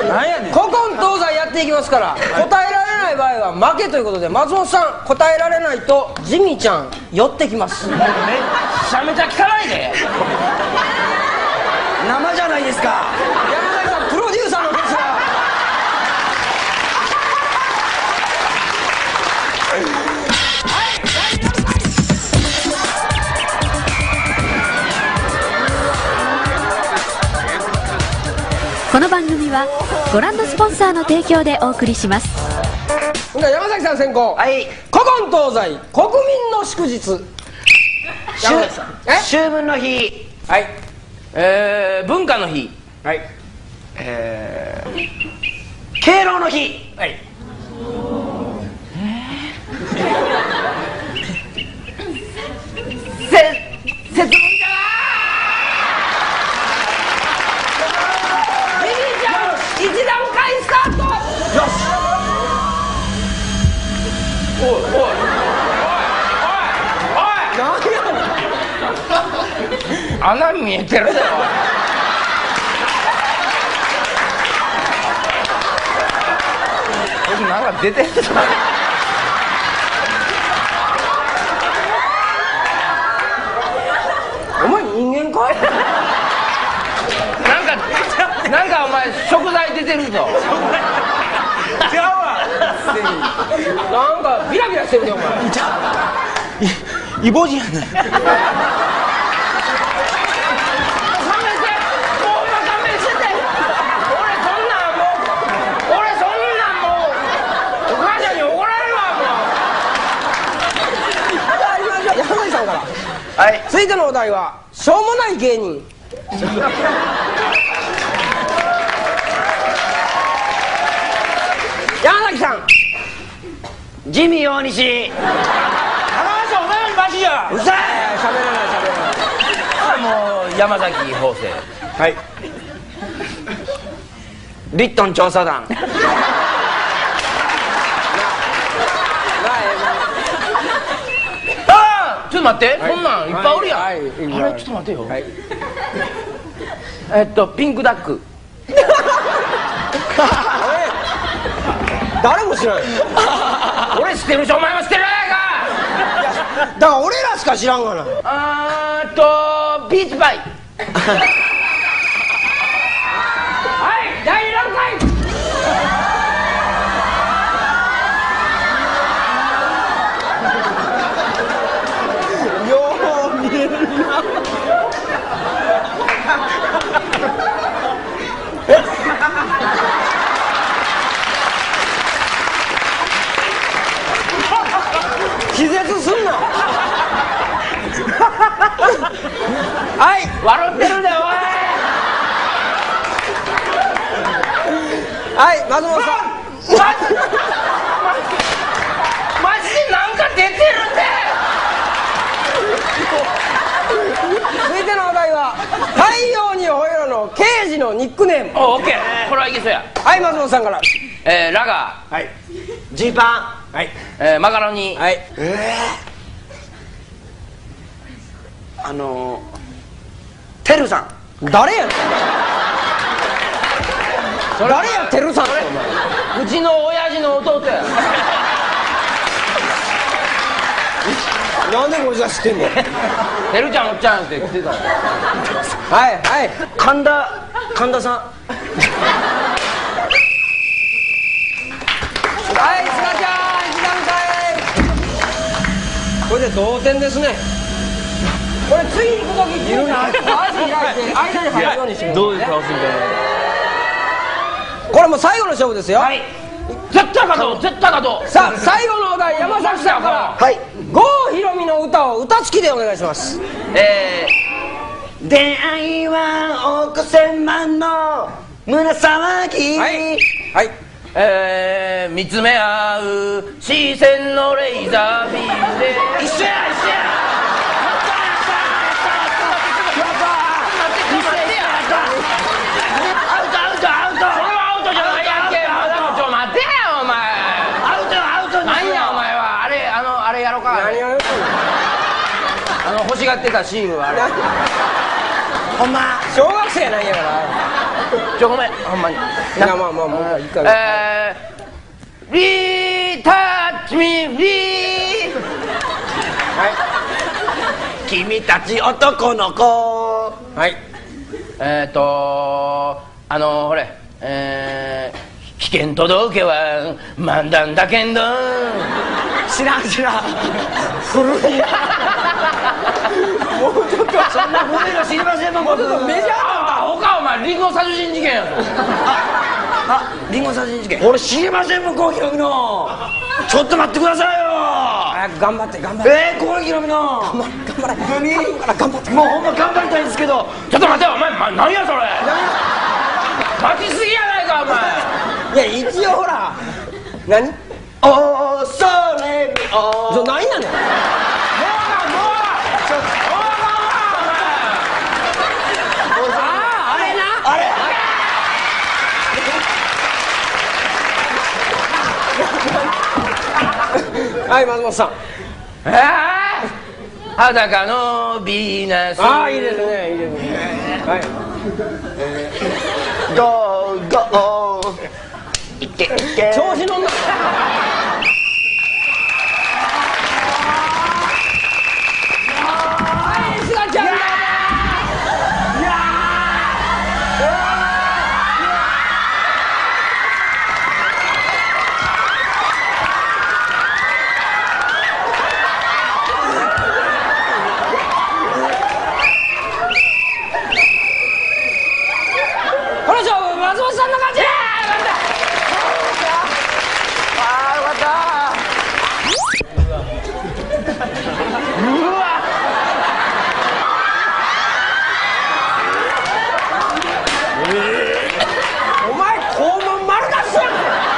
何やねん。 古今東西やっていきますから、答えられない場合は負けということで、松本さん答えられないとジミーちゃん寄ってきます。 めっちゃめちゃ聞かないで。生じゃないですか。 山崎さんプロデューサーのですが。 この番組はご覧のスポンサーの提供でお送りします。 山崎さん先行。 はい。 古今東西国民の祝日。山崎さん。 秋分の日。 はい。 文化の日。 はい。 敬老の日。 はい。 節分じゃ 1段階スタート。よし。 おいおいおいおい何やねん。 穴見えてるぜ。おいなんか出てるぞ。 お前人間かい。 なんかお前食材出てるぞ。 ちゃうわ。なんかビラビラしてるねお前。 イボジやねん。 はい、続いてのお題はしょうもない芸人。山崎さん。 ジミー大西。 話お前よりマシじゃん。 うるさい。 喋らない喋らない。 もう山崎邦生。 はい。 リットン調査団。ちょっと待って、こんなんいっぱいおるやん。あれちょっと待ってよ。ピンクダック。 誰も知らない。 俺知ってるしお前も知ってるやないか。 だから俺らしか知らんがな。 ビーチパイ。 はい、第2段階。気絶すんな。はい、 笑ってるでおい。 はい、松本さん。 マジでなんか出てるって。 続いてのお題は太陽にほえろの刑事のニックネーム。 オッケー、これはいけそうや。 はい、松本さんから。 ラガー。はい。 ジーパン。 はい。 マカロニ。 はい。 テルさん。 誰やねん。誰やテルさん。 うちの親父の弟や。 なんでこいつが知ってんの。 てるちゃんおっちゃんって言ってた。 はいはい。 神田さん。 はい、すがちゃん1段階。これで同点ですね。これ次行く時いるな。足開いて間に入るようにしてくださいね。 どういう顔するんだろう。 これもう最後の勝負ですよ。はい。 絶対勝とう、絶対勝とう。 さあ、最後のお題、山崎さんから。はい。郷ひろみの歌を歌付きでお願いします。 出会いは億千万の胸騒ぎ。 はい。はい。 見つめ合う視線のレーザービームで一緒や。 何を言ってんの。 欲しがってたシールはあれ。 ほんま小学生なんやからごめんほんまにいやまあもう一回リータッチミーリーはい君たち男の子。 はいほれ危険届けは漫談だけんど知らん古いなもうちょっとそんな古いの知りませんもん。 もうちょっとメジャーな他お前リンゴ殺人事件やぞあ、リンゴ殺人事件。俺知りませんもん、攻撃のみの。ちょっと待ってくださいよ。 早く頑張って頑張って攻撃のみの。 頑張れ何？ 頑張ってもうほんま頑張りたいんですけど。 ちょっと待てよお前何やそれ待ちすぎやないかお前いや一応ほら何おそれみお。 じゃ何やねんはい松本さん裸のヴィーナスああいいですねいいですねはいゴーゴーいけいけ。 調子乗んなはいすがちゃんだこの勝負松本さんの勝ちお前肛門丸出しやん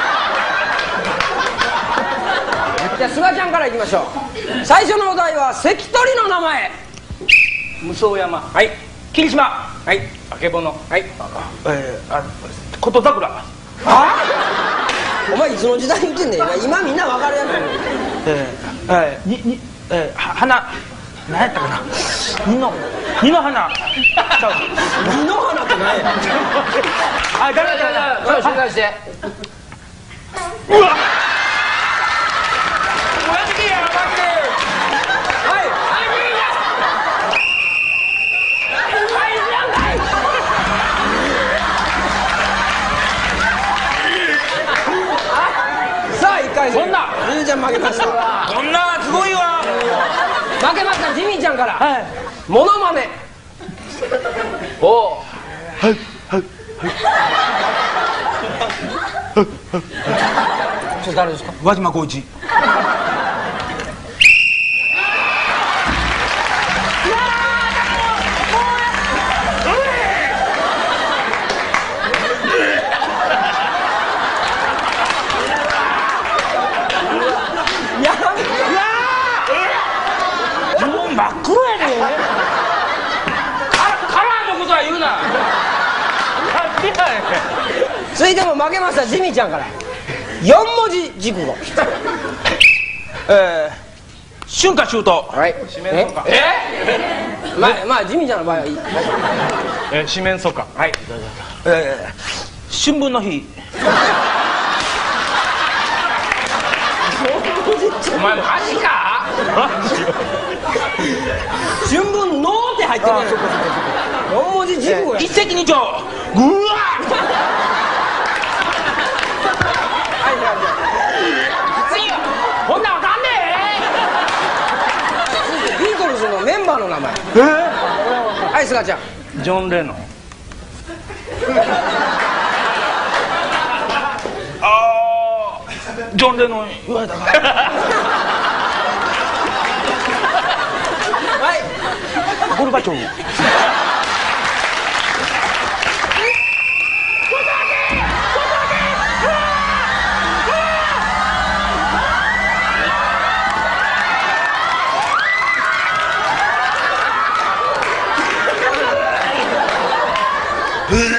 じゃあすがちゃんからいきましょう最初のお題は関取の名前無双山はい霧島はいあけぼのはい琴桜お前いつの時代言ってんねん今みんな分かるや花何やったかな二の花つ二の花って何やあ誰だ紹介してうわ。 マジでやマジでさあ1回戦そんなジミーちゃん負けましたこんなすごいわ負けましたジミーちゃんからモノマネおうそれ誰ですか宇和島浩一もう真っ黒やでカラーのことは言うな続いても負けましたジミーちゃんから4文字熟語春夏秋冬はいまあジミーちゃんの場合はいい四面楚歌はい春分の日お前マジか春分のーって入ってるやん4文字熟語や一石二鳥うわ次こんなんあかんねビートルズのメンバーの名前はいすがちゃんジョン・レノンジョン・レノン言われたかはいゴルバチョフうわ。